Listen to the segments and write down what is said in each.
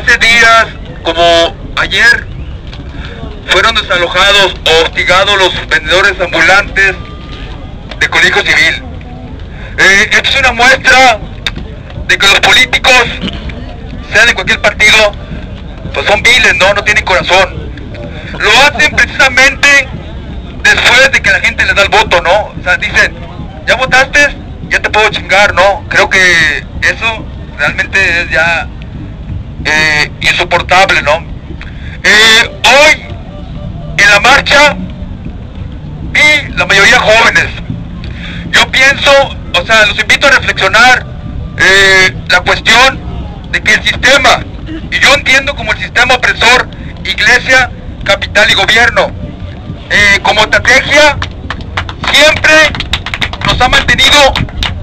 hace días, como ayer, fueron desalojados o hostigados los vendedores ambulantes de Colegio Civil. Esto es una muestra de que los políticos, sean de cualquier partido, pues son viles, ¿no? No tienen corazón. Lo hacen precisamente después de que la gente les da el voto, ¿no? O sea, dicen, ¿ya votaste? Ya te puedo chingar, ¿no? Creo que eso realmente es ya insoportable, ¿no? Hoy, en la marcha, vi la mayoría jóvenes. Yo pienso, o sea, los invito a reflexionar la cuestión de que el sistema, y yo entiendo como el sistema opresor, iglesia, capital y gobierno, como estrategia, siempre nos ha mantenido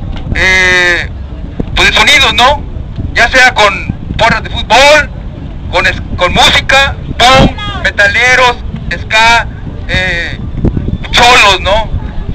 pues desunidos, ¿no? Ya sea con porras de fútbol, con música, punk, metaleros, ska, cholos, ¿no?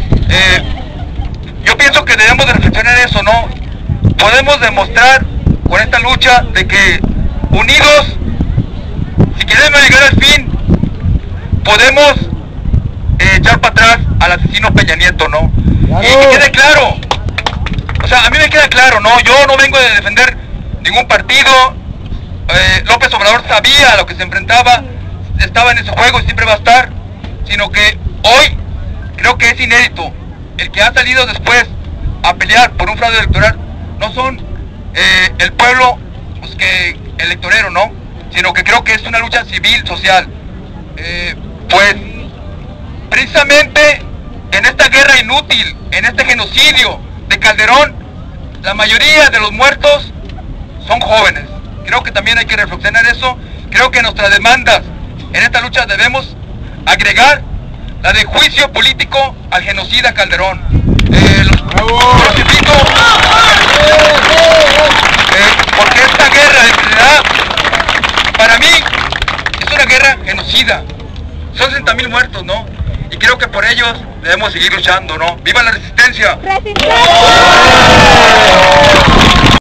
Yo pienso que debemos de reflexionar eso, ¿no? Podemos demostrar con esta lucha de que unidos, si queremos llegar al fin, podemos echar para atrás al asesino Peña Nieto, ¿no? Y que quede claro, o sea, a mí me queda claro, ¿no? Yo no vengo de defender ningún partido. López Obrador sabía a lo que se enfrentaba, estaba en ese juego y siempre va a estar, sino que hoy creo que es inédito. El que ha salido después a pelear por un fraude electoral no son el pueblo pues, que electorero, ¿no? Sino que creo que es una lucha civil, social. Pues precisamente en esta guerra inútil, en este genocidio de Calderón, la mayoría de los muertos son jóvenes. Creo que también hay que reflexionar eso. Creo que nuestras demandas en esta lucha debemos agregar la de juicio político al genocida Calderón. Los invito, porque esta guerra en realidad, para mí, es una guerra genocida. Son 60,000 muertos, ¿no? Y creo que por ellos debemos seguir luchando, ¿no? ¡Viva la resistencia! ¡Resistencia!